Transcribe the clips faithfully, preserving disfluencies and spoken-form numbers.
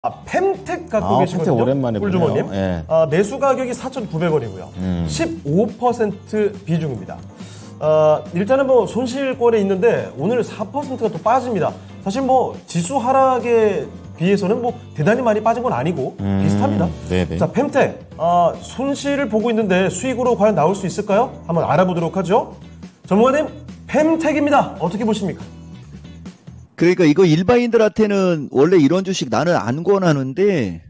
아, 펜텍 갖고 아, 계시거든요. 펜텍 오랜만에 꿀주머님. 보네요. 예. 아, 매수 가격이 사천구백 원이고요. 음. 십오 퍼센트 비중입니다. 아, 일단은 뭐 손실권에 있는데 오늘 사 퍼센트가 또 빠집니다. 사실 뭐 지수 하락에 비해서는 뭐 대단히 많이 빠진 건 아니고 음, 비슷합니다. 네네. 자, 펜텍 아, 손실을 보고 있는데 수익으로 과연 나올 수 있을까요? 한번 알아보도록 하죠. 전문가님, 펜텍입니다. 어떻게 보십니까? 그러니까 이거 일반인들한테는 원래 이런 주식 나는 안 권하는데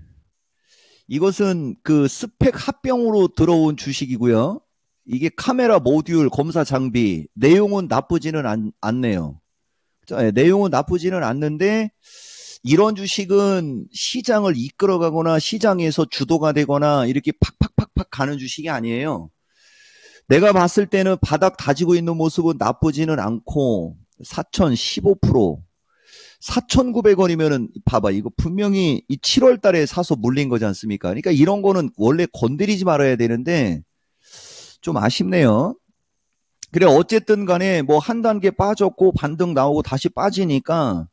이것은 그 스펙 합병으로 들어온 주식이고요. 이게 카메라 모듈 검사 장비 내용은 나쁘지는 않, 않네요. 네, 내용은 나쁘지는 않는데 이런 주식은 시장을 이끌어가거나 시장에서 주도가 되거나 이렇게 팍팍팍팍 가는 주식이 아니에요. 내가 봤을 때는 바닥 다지고 있는 모습은 나쁘지는 않고 사천 십오 퍼센트 사천구백 원이면은 봐봐 이거 분명히 이 칠월 달에 사서 물린 거지 않습니까? 그러니까 이런 거는 원래 건드리지 말아야 되는데 좀 아쉽네요. 그래 어쨌든 간에 뭐 한 단계 빠졌고 반등 나오고 다시 빠지니까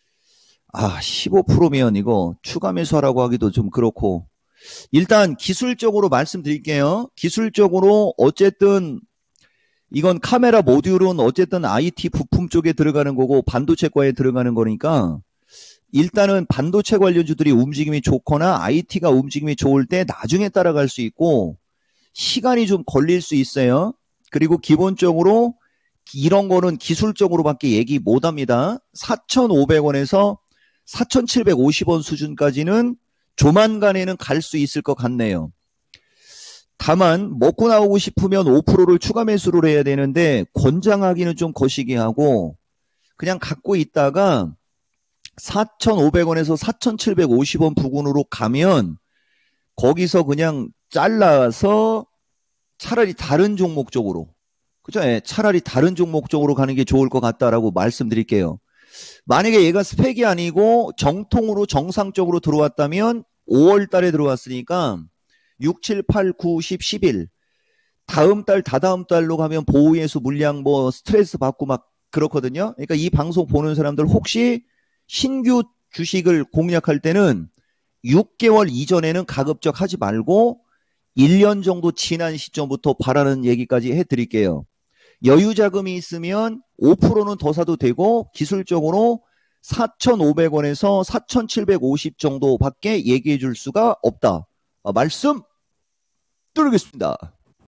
아 십오 퍼센트면 이거 추가 매수하라고 하기도 좀 그렇고 일단 기술적으로 말씀드릴게요. 기술적으로 어쨌든 이건 카메라 모듈은 어쨌든 아이티 부품 쪽에 들어가는 거고 반도체과에 들어가는 거니까 일단은 반도체 관련주들이 움직임이 좋거나 아이티가 움직임이 좋을 때 나중에 따라갈 수 있고 시간이 좀 걸릴 수 있어요. 그리고 기본적으로 이런 거는 기술적으로밖에 얘기 못 합니다. 사천오백 원에서 사천칠백오십 원 수준까지는 조만간에는 갈 수 있을 것 같네요. 다만 먹고 나오고 싶으면 오 퍼센트를 추가 매수를 해야 되는데 권장하기는 좀 거시기 하고 그냥 갖고 있다가 사천오백 원에서 사천칠백오십 원 부근으로 가면 거기서 그냥 잘라서 차라리 다른 종목 쪽으로 그죠? 예, 차라리 다른 종목 쪽으로 가는 게 좋을 것 같다라고 말씀드릴게요. 만약에 얘가 스펙이 아니고 정통으로 정상적으로 들어왔다면 오월 달에 들어왔으니까 육, 칠, 팔, 구, 십, 십일 다음 달 다다음 달로 가면 보호예수 물량 뭐 스트레스 받고 막 그렇거든요. 그러니까 이 방송 보는 사람들 혹시 신규 주식을 공략할 때는 육 개월 이전에는 가급적 하지 말고 일 년 정도 지난 시점부터 바라는 얘기까지 해드릴게요. 여유 자금이 있으면 오 퍼센트는 더 사도 되고 기술적으로 사천오백 원에서 사천칠백오십 정도밖에 얘기해 줄 수가 없다. 말씀 드리겠습니다.